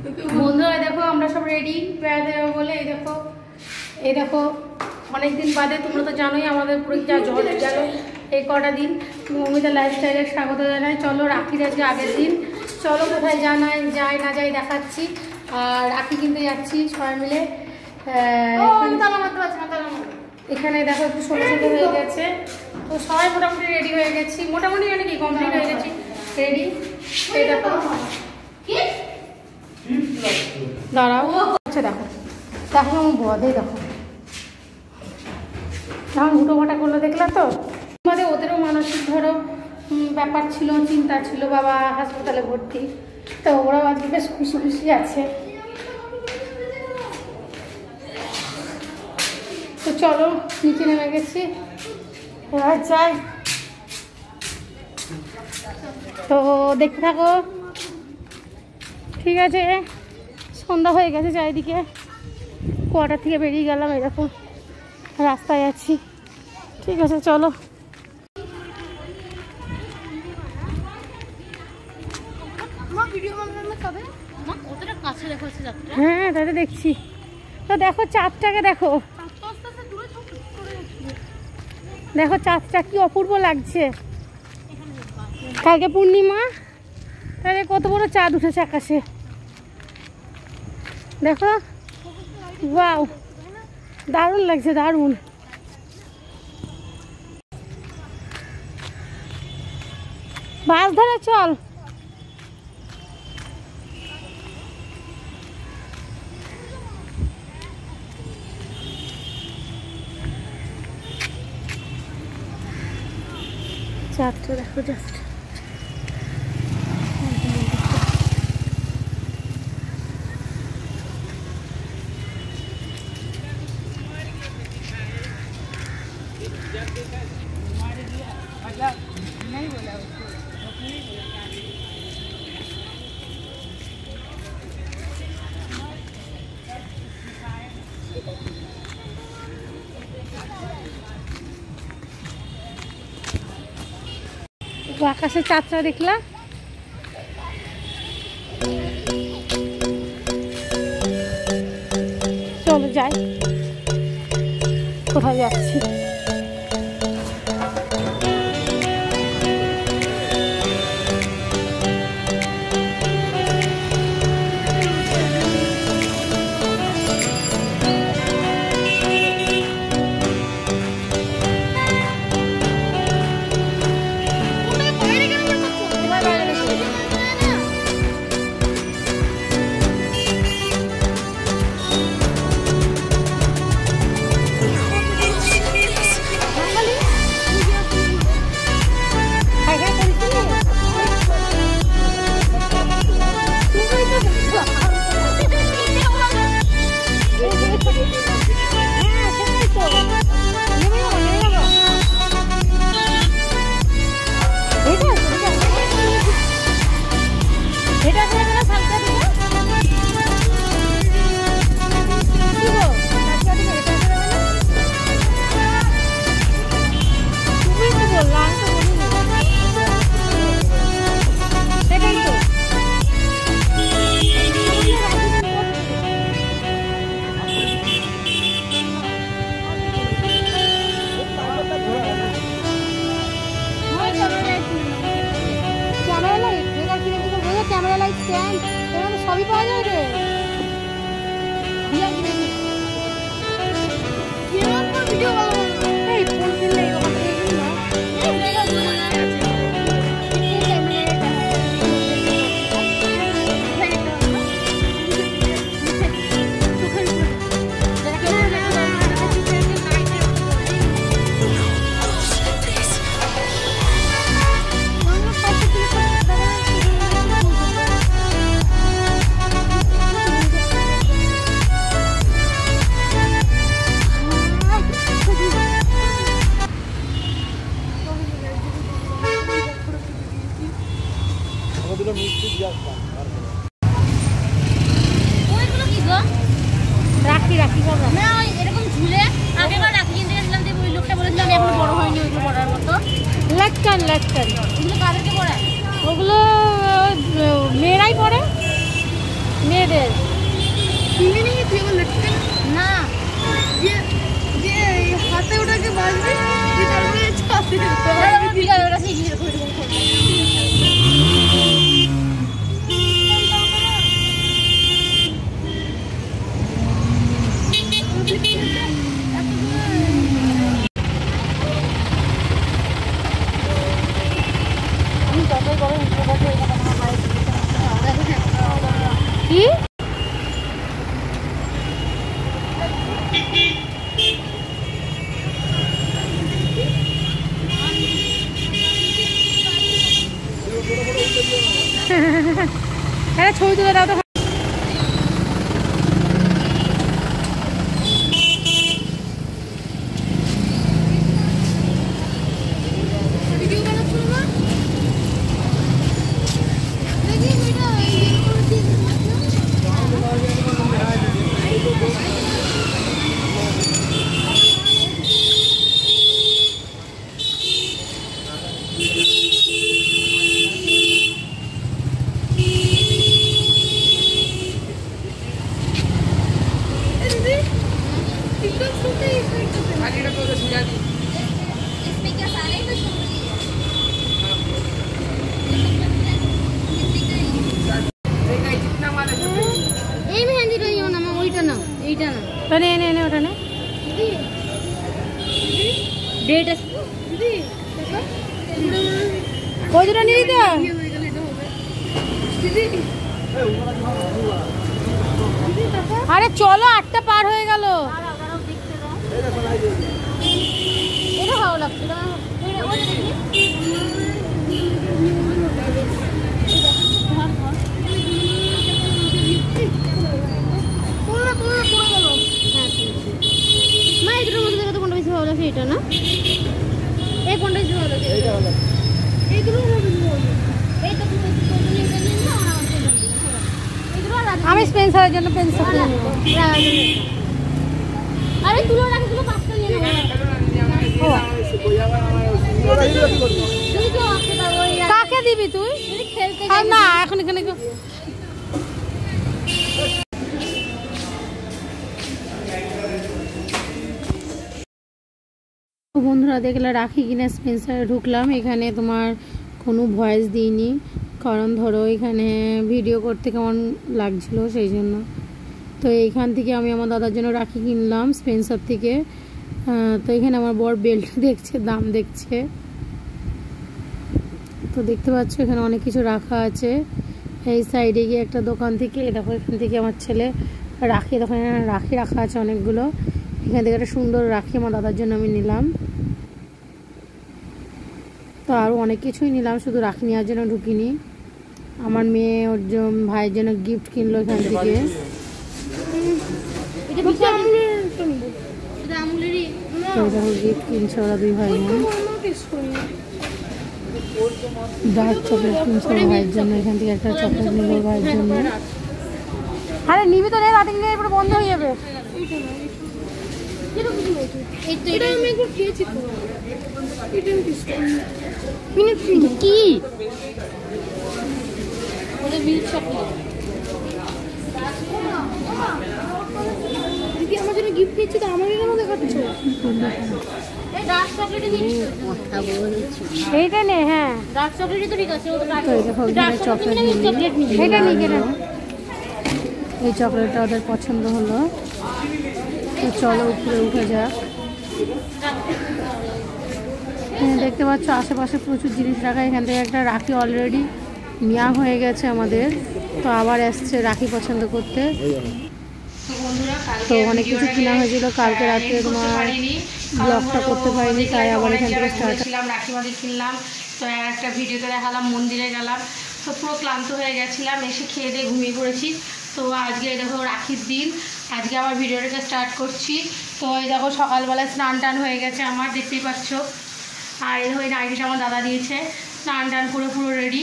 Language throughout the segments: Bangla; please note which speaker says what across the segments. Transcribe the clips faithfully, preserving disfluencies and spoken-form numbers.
Speaker 1: বন্ধুরা দেখো আমরা সব রেডি বেড়াতে যাবো বলে। এই দেখো এই দেখো অনেকদিন বাদে, তোমরা তো জানোই আমাদের পুরো যা ঝড় গেল এই কটা দিন। মৌমিতা লাইফস্টাইলে স্বাগত জানাই। চলো রাখির আজকে আগের দিন, চলো কোথায় জানাই যাই না যাই দেখাচ্ছি। আর রাখি কিনতে যাচ্ছি সবাই মিলে। এখানে দেখো একটু ষোলো ষোলো হয়ে গেছে, তো সবাই মোটামুটি রেডি হয়ে গেছি, মোটামুটি মানে কি কমপ্লিট হয়ে গেছি রেডি। এই দেখো দাঁড়াও, আচ্ছা দেখো দেখো আমার বধে দেখো এখন হুটো ভাটা করলো দেখলা তো। আমাদের ওদেরও মানসিক ধরো ব্যাপার ছিল, চিন্তা ছিল, বাবা হাসপাতালে ভর্তি, তো ওরাও আজকে বেশ খুশি খুশি আছে। তো চলো নিচে নেমে গেছি, এবার যাই। তো দেখতে থাকো, ঠিক আছে। সন্ধ্যা হয়ে গেছে চারিদিকে, কোয়ার্টার থেকে বেরিয়ে গেলাম, এরকম রাস্তায় আছি। ঠিক আছে চলো। হ্যাঁ তাই তো দেখছি, তো দেখো চাঁদটাকে দেখো, দেখো চাঁদটা কি অপূর্ব লাগছে। কালকে পূর্ণিমা, তাহলে কত বড় চাঁদ উঠেছে আকাশে দেখো। ওয়াও দারুণ লাগছে, দারুণ। বাস ধরে চল। চারটা দেখো জাস্ট, আকাশে চাঁদটা দেখলাম। চলো যাই, কোথায় যাচ্ছি। সবই পাওয়া যায় রে, ভিডিও রাখি রাখি না এরকম ঝুলে আগেবার রাখি কিনতে গেছিলাম, যে ওই লোকটা বলেছিলাম এখন বড় হয়নি ওইগুলো পড়ার মতো। লাটকান লাটকান ওগুলো কাদেরকে পড়ায়? ওগুলো মেয়েরাই পড়ে, মেয়েদের
Speaker 2: কিনে নিয়ে তুই এবার লটকে
Speaker 1: না
Speaker 2: যে যে হাতে ওটাকে বাঁধবে তুই তারপরে ছাতে
Speaker 1: ওটা সেই গিয়ে কি হ্যাঁ ছবি তুলে দাও তো
Speaker 2: ভিডিও বানাচ্ছো না দেখি এটা এই করে দিয়ে
Speaker 1: নে নে নে ওটা নে ডেট আছে
Speaker 2: দিদি দেখো
Speaker 1: কই দুটো নিয়ে দিতে
Speaker 2: হয়ে গেল এটা হবে দিদি দিদি দেখো
Speaker 1: আরে চলো আটটা পার হয়ে গেল এটা ভালো লাগছে না ওই দেখি এটা না এই কোনটা বেশি ভালো লাগে এইটা ভালো এই দুটো বেশি ভালো এই তো তুমি এটা নিয়ে নাও না এই দুটো আমি স্পেন্সারের জন্য পেন্সিল নিয়ে নেব আরে তুলো রাখি তুলো পাঁচটা নিয়ে নেব ও তুই কি আসতে দাও ওই কাকে দিবি তুই খেলতে না এখন এখানে বন্ধুরা দেখলে রাখি কিনা স্পেন্সারে ঢুকলাম এখানে তোমার কোনো ভয়েস দিইনি কারণ ধরো এখানে ভিডিও করতে কেমন লাগছিল সেই জন্য তো এইখান থেকে আমি আমার দাদার জন্য রাখি কিনলাম স্পেন্সার থেকে তো এখানে আমার বর বেল্ট দেখছে দাম দেখছে তো দেখতে পাচ্ছ এখানে অনেক কিছু রাখা আছে এই সাইডে গিয়ে একটা দোকান থেকে দেখো এখান থেকে আমার ছেলে রাখি দোকানে রাখি রাখা আছে অনেকগুলো এখান থেকে একটা সুন্দর রাখি আমার দাদার জন্য আমি নিলাম তো আরও অনেক কিছুই নিলাম শুধু রাখি নেওয়ার জন্য ঢুকিনি আমার মেয়ে ওর ভাইয়ের জন্য গিফট কিনলো এখান থেকে গিফট কিনছে ওরা দুই ভাই বোন ডার্ক চকলেট কিনছে ওর ভাইয়ের জন্য এখান থেকে একটা চকলেট নিল ওর ভাইয়ের জন্য আরে নিবি তো রে রাতে নিলে এরপরে বন্ধ হয়ে যাবে
Speaker 2: এটা আমি একবার খেয়েছি তো এটা
Speaker 1: কি
Speaker 2: ওটা মিল্ক চকলেট দিদি আমার জন্য গিফট নিচ্ছি তো আমাকে কেন দেখাচ্ছ এই ডার্ক চকলেটে নিচ্ছি কথা বলছি
Speaker 1: এইটা নে হ্যাঁ
Speaker 2: ডার্ক চকলেটই তো ঠিক আছে ও তো
Speaker 1: ডার্ক চকলেট চকলেট নিয়ে এটা নিয়ে কেন এই চকলেটটা ওদের পছন্দ হলো তো চলো উপরে উঠে যাক দেখতে পাচ্ছ আশেপাশে প্রচুর জিনিস রাখা এখান থেকে একটা রাখি অলরেডি নেওয়া হয়ে গেছে আমাদের তো আবার আসছে রাখি পছন্দ করতে তো অনেক কিছু কেনা হয়েছিল কালকে রাত্রে তোমার ব্লগটা করতে পারিনি তাই আবার এখান থেকে স্টার্ট ছিলাম রাখি বাঁধি কিনলাম তো একটা ভিডিওতে দেখালাম মন্দিরে গেলাম তো পুরো ক্লান্ত হয়ে গেছিলাম এসে খেয়ে দিয়ে ঘুমিয়ে পড়েছি তো আজকে দেখো রাখির দিন আজকে আবার ভিডিওটাকে স্টার্ট করছি তো এই দেখো সকালবেলায় স্নান টান হয়ে গেছে আমার দেখতেই পাচ্ছ আর এই ওই নাইটিটা আমার দাদা দিয়েছে স্নান টান করে পুরো রেডি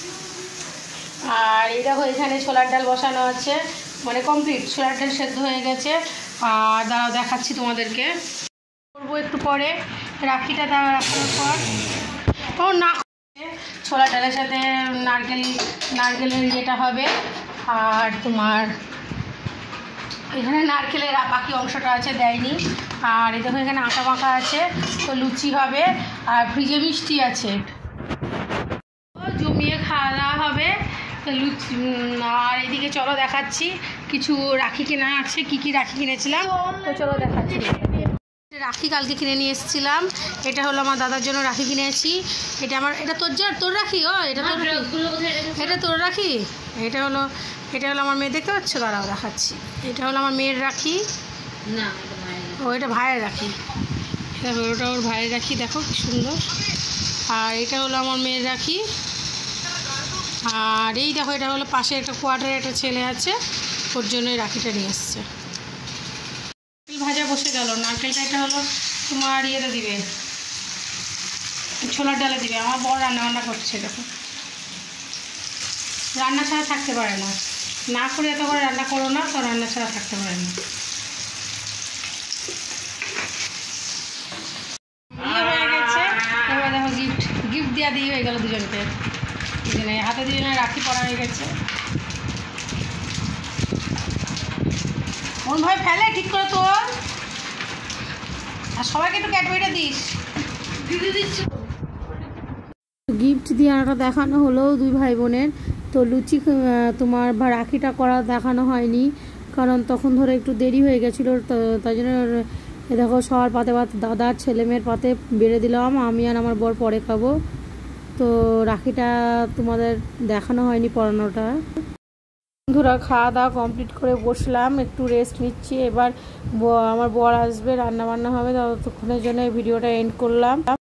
Speaker 1: আর এই দেখো এখানে ছোলার ডাল বসানো আছে মানে কমপ্লিট ছোলার ডাল সেদ্ধ হয়ে গেছে আর দাঁড়াও দেখাচ্ছি তোমাদেরকে করবো একটু পরে রাখিটা দেওয়া রাখার পর ও না ছোলার ডালের সাথে নারকেল নারকেলের ইয়েটা হবে আর তোমার এখানে নারকেলের বাকি অংশটা আছে, দেয়নি। আর এই দেখো এখানে আটা মাখা আছে, তো লুচি হবে। আর ফ্রিজে মিষ্টি আছে, জমিয়ে খাওয়া দাওয়া হবে। তো লুচি। আর এদিকে চলো দেখাচ্ছি কিছু রাখি কেনা আছে, কি কি রাখি কিনেছিলাম তো চলো দেখাচ্ছি। রাখি কালকে কিনে নিয়ে এসেছিলাম। এটা হলো আমার দাদার জন্য রাখি কিনেছি। এটা আমার, এটা তোর যা তোর রাখি। ও এটা তোর রাখি, এটা তোর রাখি। এটা হলো এটা হলো আমার মেয়ে, দেখতে পাচ্ছ? দাঁড়াও দেখাচ্ছি। এটা হলো আমার মেয়ের রাখি।
Speaker 2: না,
Speaker 1: ও এটা ভাইয়ের রাখি। দেখো ওটা ওর ভাইয়ের রাখি, দেখো কি সুন্দর। আর এটা হলো আমার মেয়ের রাখি। আর এই দেখো এটা হলো পাশে একটা কোয়ার্টারে একটা ছেলে আছে, ওর জন্য রাখিটা নিয়ে এসছে। ভাজা বসে গেল। নারকেলটা এটা হলো তোমার ইয়েতে দিবে, ছোলার ডালে দিবে। আমার বড় রান্না বান্না করছে, দেখো রান্না ছাড়া থাকতে পারে না। না করে এত করে রান্না করো না, তো রান্না ছাড়া থাকতে পারে না। বিয়ে হয়ে গেছে, এবার দেখো গিফট গিফট দেওয়া দিয়ে হয়ে গেল দুজনকে। দুজনে হাতে দুজনে রাখি পরা হয়ে গেছে। মন ভাই ফেলে ঠিক করে তোর। আর সবাইকে একটু ক্যাডবেরিটা দিস। দিদি দিচ্ছি। গিফট দেওয়াটা দেখানো হলো দুই ভাই বোনের। তো লুচি তোমার বা রাখিটা করা দেখানো হয়নি, কারণ তখন ধরে একটু দেরি হয়ে গেছিলো। তো তাই জন্য দেখো সবার পাতে পাতে, দাদার ছেলে মেয়ের পাতে বেড়ে দিলাম। আমি আর আমার বর পরে খাবো। তো রাখিটা তোমাদের দেখানো হয়নি, পড়ানোটা। বন্ধুরা খাওয়া দাওয়া কমপ্লিট করে বসলাম, একটু রেস্ট নিচ্ছি। এবার আমার বর আসবে, রান্না বান্না হবে, ততক্ষণের জন্য এই ভিডিওটা এন্ড করলাম।